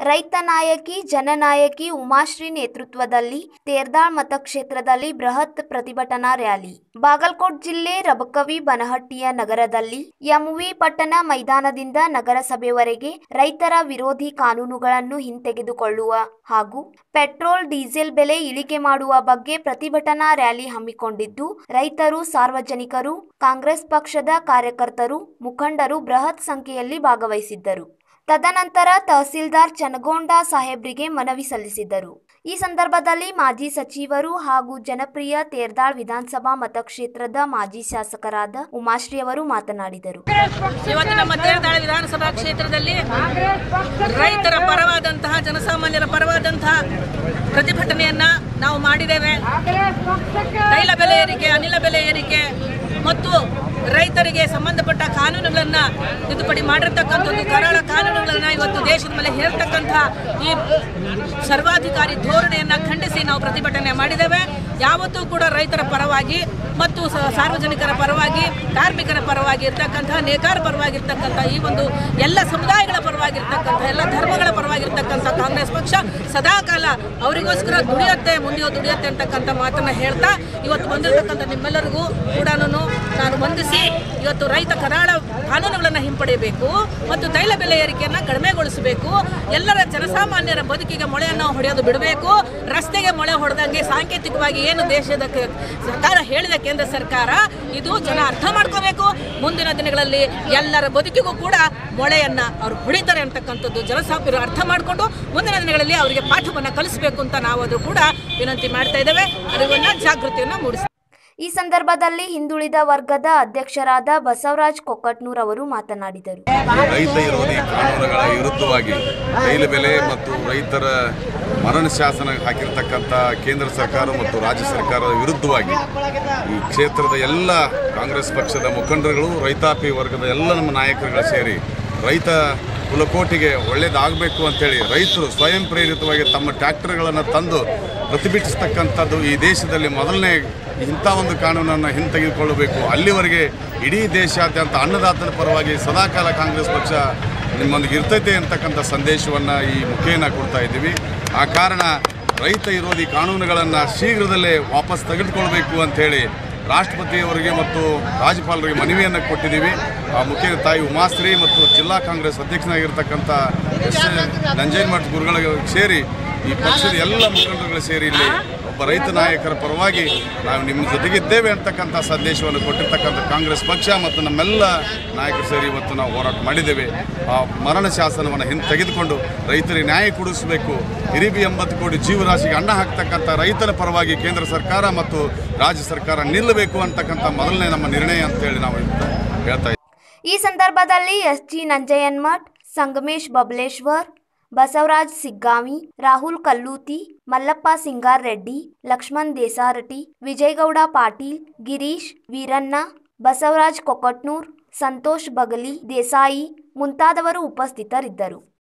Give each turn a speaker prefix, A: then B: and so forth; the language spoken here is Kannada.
A: ರೈತ ನಾಯಕಿ ಜನನಾಯಕಿ ಉಮಾಶ್ರೀ ನೇತೃತ್ವದಲ್ಲಿ ತೇರದಾಳ್ ಮತಕ್ಷೇತ್ರದಲ್ಲಿ ಬೃಹತ್ ಪ್ರತಿಭಟನಾ ರ್ಯಾಲಿ. ಬಾಗಲಕೋಟ್ ಜಿಲ್ಲೆ ರಬಕವಿ ಬನಹಟ್ಟಿಯ ನಗರದಲ್ಲಿ ಎಂವಿ ಪಟ್ಟಣ ಮೈದಾನದಿಂದ ನಗರಸಭೆವರೆಗೆ ರೈತರ ವಿರೋಧಿ ಕಾನೂನುಗಳನ್ನು ಹಿಂತೆಗೆದುಕೊಳ್ಳುವ ಹಾಗೂ ಪೆಟ್ರೋಲ್ ಡೀಸೆಲ್ ಬೆಲೆ ಇಳಿಕೆ ಮಾಡುವ ಬಗ್ಗೆ ಪ್ರತಿಭಟನಾ ರ್ಯಾಲಿ ಹಮ್ಮಿಕೊಂಡಿದ್ದು, ರೈತರು, ಸಾರ್ವಜನಿಕರು, ಕಾಂಗ್ರೆಸ್ ಪಕ್ಷದ ಕಾರ್ಯಕರ್ತರು, ಮುಖಂಡರು ಬೃಹತ್ ಸಂಖ್ಯೆಯಲ್ಲಿ ಭಾಗವಹಿಸಿದ್ದರು. ತದನಂತರ ತಹಸೀಲ್ದಾರ್ ಚನಗೊಂಡ ಸಾಹೇಬ್ರಿಗೆ ಮನವಿ ಸಲ್ಲಿಸಿದರು. ಈ ಸಂದರ್ಭದಲ್ಲಿ ಮಾಜಿ ಸಚಿವರು ಹಾಗೂ ಜನಪ್ರಿಯ ತೇರದಾಳ್ ವಿಧಾನಸಭಾ ಮತಕ್ಷೇತ್ರದ ಮಾಜಿ ಶಾಸಕರಾದ ಉಮಾಶ್ರೀ ಅವರು ಮಾತನಾಡಿದರು.
B: ಇವತ್ತು ನಮ್ಮ ತೇರದಾಳ್ ವಿಧಾನಸಭಾ ಕ್ಷೇತ್ರದಲ್ಲಿ ರೈತರ ಪರವಾದಂತಹ, ಜನಸಾಮಾನ್ಯರ ಪರವಾದಂತಹ ಪ್ರತಿಭಟನೆಯನ್ನ ನಾವು ಮಾಡಿದ್ದೇವೆ. ತೈಲ ಬೆಲೆ ಏರಿಕೆ, ಅನಿಲ ಬೆಲೆ ಏರಿಕೆ ಮತ್ತು ರೈತರಿಗೆ ಸಂಬಂಧಪಟ್ಟ ಕಾನೂನುಗಳನ್ನು ತಿದ್ದುಪಡಿ ಮಾಡಿರ್ತಕ್ಕಂಥದ್ದು, ಕರಾಳ ಕಾನೂನುಗಳನ್ನು ಇವತ್ತು ದೇಶದ ಮೇಲೆ ಹೇರ್ತಕ್ಕಂಥ ಈ ಸರ್ವಾಧಿಕಾರಿ ಧೋರಣೆಯನ್ನು ಖಂಡಿಸಿ ನಾವು ಪ್ರತಿಭಟನೆ ಮಾಡಿದ್ದೇವೆ. ಯಾವತ್ತೂ ಕೂಡ ರೈತರ ಪರವಾಗಿ ಮತ್ತು ಸಾರ್ವಜನಿಕರ ಪರವಾಗಿ, ಕಾರ್ಮಿಕರ ಪರವಾಗಿ ಇರ್ತಕ್ಕಂಥ, ನೇಕಾರ ಪರವಾಗಿರ್ತಕ್ಕಂಥ, ಈ ಒಂದು ಎಲ್ಲ ಸಮುದಾಯಗಳ ಪರವಾಗಿರ್ತಕ್ಕಂಥ, ಎಲ್ಲ ಧರ್ಮಗಳ ಪರವಾಗಿರ್ತಕ್ಕಂಥ ಕಾಂಗ್ರೆಸ್ ಪಕ್ಷ ಸದಾಕಾಲ ಅವರಿಗೋಸ್ಕರ ದುಡಿಯುತ್ತೆ, ಮುಂದೆ ದುಡಿಯುತ್ತೆ ಅಂತಕ್ಕಂಥ ಮಾತನ್ನು ಹೇಳ್ತಾ ಇವತ್ತು ಬಂದಿರತಕ್ಕಂಥ ನಿಮ್ಮೆಲ್ಲರಿಗೂ ಕೂಡ ನಾನು ವಂದಿಸಿ, ಇವತ್ತು ರೈತ ಕರಾಳ ಕಾನೂನುಗಳನ್ನು ಹಿಂಪಡೆಯಬೇಕು ಮತ್ತು ತೈಲ ಬೆಲೆ ಏರಿಕೆಯನ್ನು ಕಡಿಮೆಗೊಳಿಸಬೇಕು. ಎಲ್ಲರ ಜನಸಾಮಾನ್ಯರ ಬದುಕಿಗೆ ಮೊಳೆಯನ್ನು ಹೊಡೆಯೋದು ಬಿಡಬೇಕು. ರಸ್ತೆಗೆ ಮೊಳೆ ಹೊಡೆದಂಗೆ ಸಾಂಕೇತಿಕವಾಗಿ ಏನು ದೇಶದ ಸರ್ಕಾರ ಹೇಳಿದ ಕೇಂದ್ರ ಸರ್ಕಾರ, ಇದು ಜನ ಅರ್ಥ ಮಾಡ್ಕೋಬೇಕು. ಮುಂದಿನ ದಿನಗಳಲ್ಲಿ ಎಲ್ಲರ ಬದುಕಿಗೂ ಕೂಡ ಮೊಳೆಯನ್ನು ಅವರು ಹೊಡಿತಾರೆ ಅಂತಕ್ಕಂಥದ್ದು ಜನಸಾಮಾನ್ಯರು ಅರ್ಥ ಮಾಡಿಕೊಂಡು ಮುಂದಿನ ದಿನಗಳಲ್ಲಿ ಅವರಿಗೆ ಪಾಠವನ್ನು ಕಲಿಸಬೇಕು ಅಂತ ನಾವಾದರೂ ಕೂಡ ವಿನಂತಿ ಮಾಡ್ತಾ ಇದ್ದೇವೆ. ಅರಿವನ್ನು, ಜಾಗೃತಿಯನ್ನು ಮೂಡಿಸಿ.
A: ಈ ಸಂದರ್ಭದಲ್ಲಿ ಹಿಂದುಳಿದ ವರ್ಗದ ಅಧ್ಯಕ್ಷರಾದ ಬಸವರಾಜ್ ಕೊಕ್ಕಟ್ನೂರ್ ಅವರು ಮಾತನಾಡಿದರು.
C: ರೈತ ವಿರೋಧಿ ಕಾನೂನುಗಳ ವಿರುದ್ಧವಾಗಿ ತೈಲ ಬೆಲೆ ಮತ್ತು ರೈತರ ಮರಣ ಶಾಸನ ಹಾಕಿರ್ತಕ್ಕಂಥ ಕೇಂದ್ರ ಸರ್ಕಾರ ಮತ್ತು ರಾಜ್ಯ ಸರ್ಕಾರದ ವಿರುದ್ಧವಾಗಿ ಈ ಕ್ಷೇತ್ರದ ಎಲ್ಲ ಕಾಂಗ್ರೆಸ್ ಪಕ್ಷದ ಮುಖಂಡರುಗಳು, ರೈತಾಪಿ ವರ್ಗದ ಎಲ್ಲ ನಮ್ಮ ನಾಯಕರುಗಳು ಸೇರಿ ರೈತ ಕುಲಕೋಟಿಗೆ ಒಳ್ಳೆಯದಾಗಬೇಕು ಅಂತೇಳಿ ರೈತರು ಸ್ವಯಂ ಪ್ರೇರಿತವಾಗಿ ತಮ್ಮ ಟ್ರ್ಯಾಕ್ಟರ್ಗಳನ್ನು ತಂದು ಪ್ರತಿಭಟಿಸ್ತಕ್ಕಂಥದ್ದು ಈ ದೇಶದಲ್ಲಿ ಮೊದಲನೇ ಇಂಥ ಒಂದು ಕಾನೂನನ್ನು ಹಿಂತೆಗೆದುಕೊಳ್ಳಬೇಕು. ಅಲ್ಲಿವರೆಗೆ ಇಡೀ ದೇಶಾದ್ಯಂತ ಅನ್ನದಾತನ ಪರವಾಗಿ ಸದಾಕಾಲ ಕಾಂಗ್ರೆಸ್ ಪಕ್ಷ ನಿಮ್ಮೊಂದಿಗೆ ಇರ್ತೈತೆ ಅಂತಕ್ಕಂಥ ಸಂದೇಶವನ್ನು ಈ ಮುಖೇನ ಕೊಡ್ತಾ ಇದ್ದೀವಿ. ಆ ಕಾರಣ ರೈತ ವಿರೋಧಿ ಕಾನೂನುಗಳನ್ನು ಶೀಘ್ರದಲ್ಲೇ ವಾಪಸ್ ತೆಗೆದುಕೊಳ್ಬೇಕು ಅಂಥೇಳಿ ರಾಷ್ಟ್ರಪತಿಯವರಿಗೆ ಮತ್ತು ರಾಜ್ಯಪಾಲರಿಗೆ ಮನವಿಯನ್ನು ಕೊಟ್ಟಿದ್ದೀವಿ. ಆ ಮುಖೇನ ತಾಯಿ ಉಮಾಶ್ರೀ ಮತ್ತು ಜಿಲ್ಲಾ ಕಾಂಗ್ರೆಸ್ ಅಧ್ಯಕ್ಷನಾಗಿರ್ತಕ್ಕಂಥ ನಂಜೇನಮಠ ಗುರುಗಳಿಗೆ ಸೇರಿ ಈ ಪಕ್ಷದ ಎಲ್ಲ ಮುಖಂಡರುಗಳು ಸೇರಿ ಇಲ್ಲಿ ಒಬ್ಬ ರೈತ ನಾಯಕರ ಪರವಾಗಿ ನಾವು ನಿಮ್ಮ ಜೊತೆಗಿದ್ದೇವೆ ಅಂತಕ್ಕಂಥ ಸಂದೇಶವನ್ನು ಕೊಟ್ಟಿರ್ತಕ್ಕಂಥ ಕಾಂಗ್ರೆಸ್ ಪಕ್ಷ ಮತ್ತು ನಮ್ಮೆಲ್ಲ ನಾಯಕರು ಸೇರಿ ಇವತ್ತು ನಾವು ಹೋರಾಟ ಮಾಡಿದ್ದೇವೆ. ಆ ಮರಣ ಶಾಸನವನ್ನು ಹಿಂತೆಗೆದುಕೊಂಡು ರೈತರಿಗೆ ನ್ಯಾಯ ಕೊಡಿಸಬೇಕು. ಹಿರಿಬಿ 80 ಕೋಟಿ ಜೀವರಾಶಿಗೆ ಅನ್ನ ಹಾಕ್ತಕ್ಕಂಥ ರೈತರ ಪರವಾಗಿ ಕೇಂದ್ರ ಸರ್ಕಾರ ಮತ್ತು ರಾಜ್ಯ ಸರ್ಕಾರ ನಿಲ್ಲಬೇಕು ಅಂತಕ್ಕಂಥ ಮೊದಲನೇ ನಮ್ಮ ನಿರ್ಣಯ ಅಂತೇಳಿ ನಾವು ಹೇಳ್ತಾ ಇದ್ದೀವಿ.
A: ಈ ಸಂದರ್ಭದಲ್ಲಿ ಎಸ್.ಜಿ. ನಂಜಯ್ಯನಮಠ್, ಸಂಗಮೇಶ್ ಬಬಲೇಶ್ವರ್, ಬಸವರಾಜ್ ಸಿಗ್ಗಾವಿ, ರಾಹುಲ್ ಕಲ್ಲೂತಿ, ಮಲ್ಲಪ್ಪ ಸಿಂಗಾರ್ ರೆಡ್ಡಿ, ಲಕ್ಷ್ಮಣ್ ದೇಸಾರಟಿ, ವಿಜಯಗೌಡ ಪಾಟೀಲ್, ಗಿರೀಶ್ ವೀರಣ್ಣ, ಬಸವರಾಜ್ ಕೊಕ್ಕಟ್ನೂರ್, ಸಂತೋಷ್ ಬಗಲಿ, ದೇಸಾಯಿ ಮುಂತಾದವರು ಉಪಸ್ಥಿತರಿದ್ದರು.